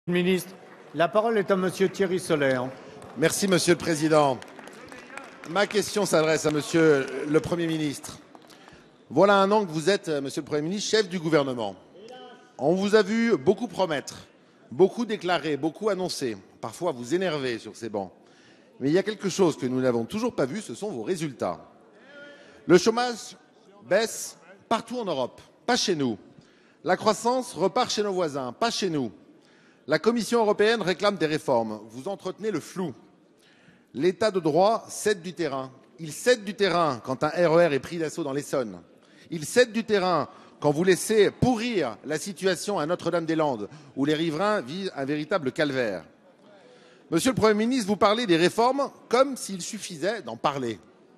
Ministre, la parole est à Monsieur Thierry Solère. Merci, Monsieur le Président. Ma question s'adresse à Monsieur le Premier ministre. Voilà un an que vous êtes, Monsieur le Premier ministre, chef du gouvernement. On vous a vu beaucoup promettre, beaucoup déclarer, beaucoup annoncer, parfois vous énerver sur ces bancs. Mais il y a quelque chose que nous n'avons toujours pas vu, ce sont vos résultats. Le chômage baisse partout en Europe, pas chez nous. La croissance repart chez nos voisins, pas chez nous. La Commission européenne réclame des réformes. Vous entretenez le flou. L'État de droit cède du terrain. Il cède du terrain quand un RER est pris d'assaut dans l'Essonne. Il cède du terrain quand vous laissez pourrir la situation à Notre-Dame-des-Landes, où les riverains vivent un véritable calvaire. Monsieur le Premier ministre, vous parlez des réformes comme s'il suffisait d'en parler.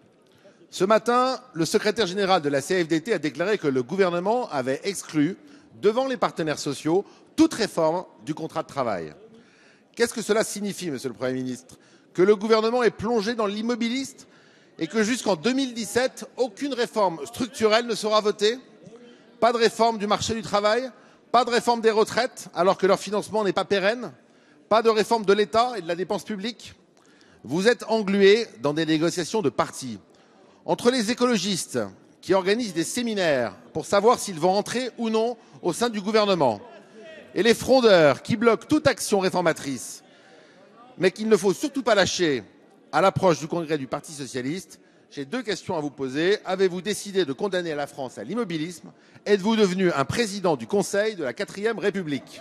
Ce matin, le secrétaire général de la CFDT a déclaré que le gouvernement avait exclu, devant les partenaires sociaux, toute réforme du contrat de travail. Qu'est-ce que cela signifie, Monsieur le Premier ministre? Que le gouvernement est plongé dans l'immobiliste et que jusqu'en 2017, aucune réforme structurelle ne sera votée? Pas de réforme du marché du travail? Pas de réforme des retraites, alors que leur financement n'est pas pérenne? Pas de réforme de l'État et de la dépense publique? Vous êtes englué dans des négociations de parti. Entre les écologistes qui organisent des séminaires pour savoir s'ils vont entrer ou non au sein du gouvernement, et les frondeurs qui bloquent toute action réformatrice, mais qu'il ne faut surtout pas lâcher à l'approche du congrès du Parti socialiste, j'ai deux questions à vous poser. Avez-vous décidé de condamner la France à l'immobilisme? Êtes-vous devenu un président du Conseil de la 4e République?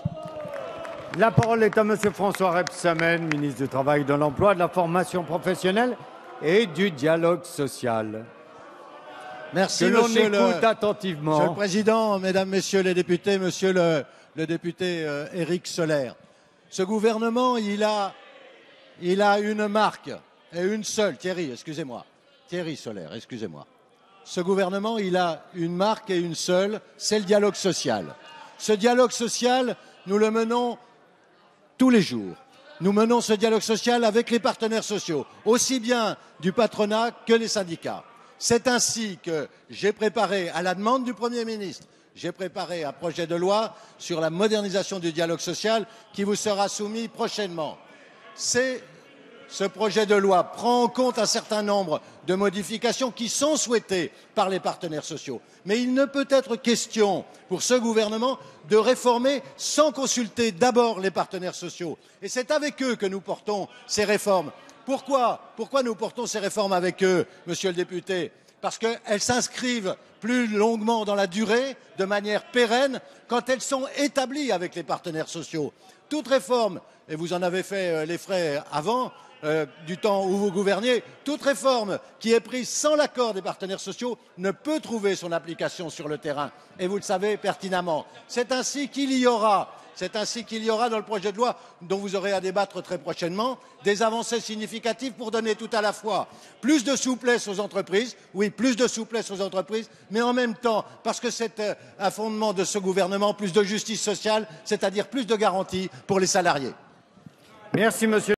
La parole est à Monsieur François Rebsamen, ministre du Travail, de l'Emploi, de la Formation professionnelle et du Dialogue social. Merci, Monsieur attentivement. Monsieur le Président, Mesdames, Messieurs les députés, Monsieur le député Éric Solère. Ce gouvernement, il a une marque, et une seule. Thierry Solère, excusez-moi. Ce gouvernement, il a une marque et une seule, c'est le dialogue social. Ce dialogue social, nous le menons tous les jours. Nous menons ce dialogue social avec les partenaires sociaux, aussi bien du patronat que les syndicats. C'est ainsi que j'ai préparé, à la demande du Premier ministre, j'ai préparé un projet de loi sur la modernisation du dialogue social qui vous sera soumis prochainement. Ce projet de loi prend en compte un certain nombre de modifications qui sont souhaitées par les partenaires sociaux. Mais il ne peut être question pour ce gouvernement de réformer sans consulter d'abord les partenaires sociaux. Et c'est avec eux que nous portons ces réformes. Pourquoi nous portons ces réformes avec eux, monsieur le député? Parce qu'elles s'inscrivent plus longuement dans la durée, de manière pérenne, quand elles sont établies avec les partenaires sociaux. Toute réforme, et vous en avez fait les frais avant, du temps où vous gouverniez, toute réforme qui est prise sans l'accord des partenaires sociaux ne peut trouver son application sur le terrain. Et vous le savez pertinemment. C'est ainsi qu'il y aura dans le projet de loi dont vous aurez à débattre très prochainement des avancées significatives pour donner tout à la fois plus de souplesse aux entreprises, oui, plus de souplesse aux entreprises, mais en même temps, parce que c'est un fondement de ce gouvernement, plus de justice sociale, c'est-à-dire plus de garanties pour les salariés. Merci, Monsieur.